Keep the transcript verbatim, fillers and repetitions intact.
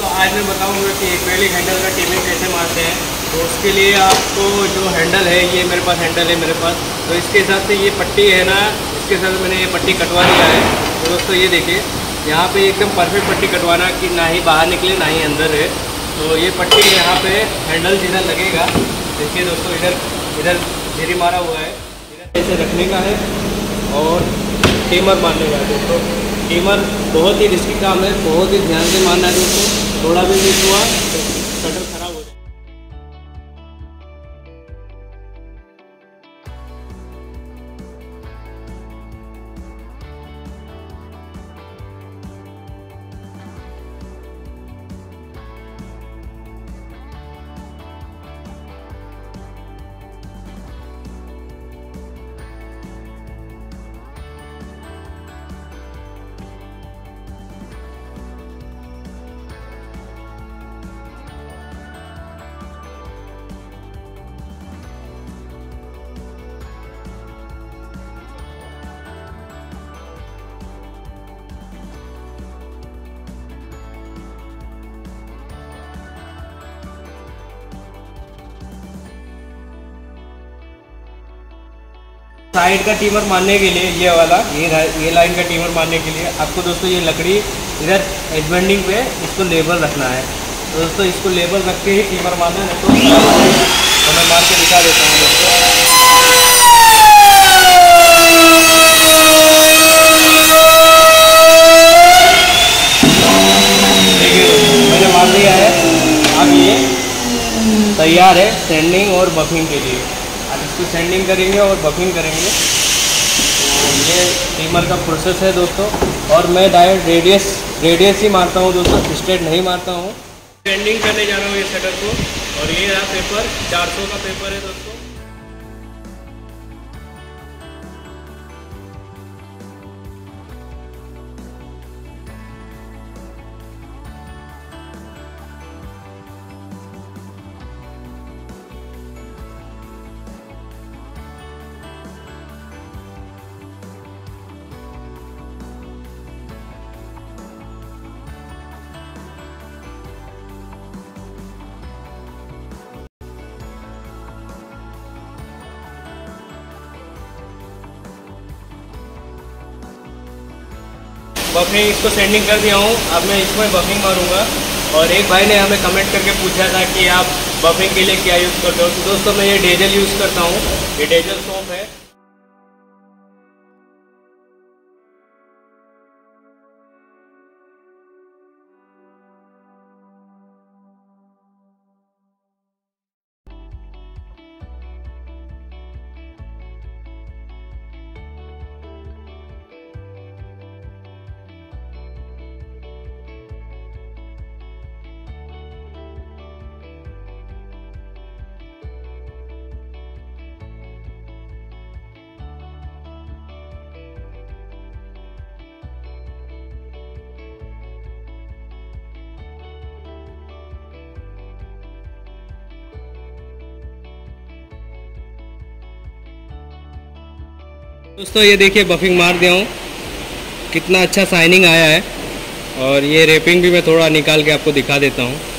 आज मैं बताऊंगा कि एक्रेलिक हैंडल का टीमिंग कैसे मारते हैं। तो उसके लिए आपको जो हैंडल है, ये मेरे पास हैंडल है मेरे पास, तो इसके हिसाब से ये पट्टी है ना, इसके हिसाब से मैंने ये पट्टी कटवा दिया है। तो दोस्तों ये देखिए, यहाँ पे एकदम परफेक्ट पट्टी कटवाना कि ना ही बाहर निकले ना ही अंदर है। तो ये पट्टी यहाँ पे हैंडल जिधर लगेगा, देखिए दोस्तों, इधर इधर घेरी मारा हुआ है, इधर ऐसे रखने का है और टीमर मारने का है दोस्तों। टीमर बहुत ही रिस्की काम है, बहुत ही ध्यान से मारना है दोस्तों। थोड़ा भी मिस हुआ तो शटर खराब हो जाए। साइड का टीमर मारने के लिए ये वाला ये ये लाइन का टीमर मारने के लिए आपको दोस्तों ये लकड़ी इधर एज बेंडिंग पे इसको लेबल रखना है। तो दोस्तों इसको लेबल रख के ही टीमर मारना है, तो, तो मैं मार के दिखा देता हूँ दोस्तों। देखिए मैंने मार दिया है। अब ये तैयार है सैंडिंग और बफिंग के लिए। अब इसको सैंडिंग करेंगे और बफिंग करेंगे। तो ये टीमर का प्रोसेस है दोस्तों। और मैं डायरेक्ट रेडियस रेडियस ही मारता हूँ दोस्तों, स्ट्रेट नहीं मारता हूँ। सैंडिंग करने जा रहा हूँ ये शटर को। और ये रहा पेपर, चार सौ का पेपर है दोस्तों। बफिंग इसको सेंडिंग कर दिया हूँ। अब मैं इसमें बफिंग मारूंगा। और एक भाई ने हमें कमेंट करके पूछा था कि आप बफिंग के लिए क्या यूज़ करते हो। तो दोस्तों मैं ये डेजल यूज़ करता हूँ। ये डेजल सोप है। दोस्तों ये देखिए बफिंग मार दिया हूँ, कितना अच्छा शाइनिंग आया है। और ये रेपिंग भी मैं थोड़ा निकाल के आपको दिखा देता हूँ।